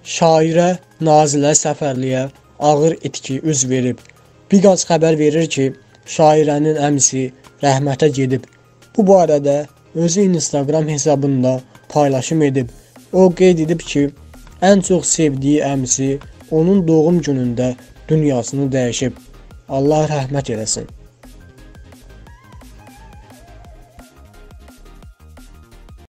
Şairə Nazilə Səfərliyə ağır itki üz verib. Biqaz xəbər verir ki, şairənin əmisi rəhmətə gedib. Bu barədə özü Instagram hesabında paylaşım edib. O qeyd edib ki, ən çox sevdiyi əmisi onun doğum günündə dünyasını dəyişib. Allah rəhmət eləsin.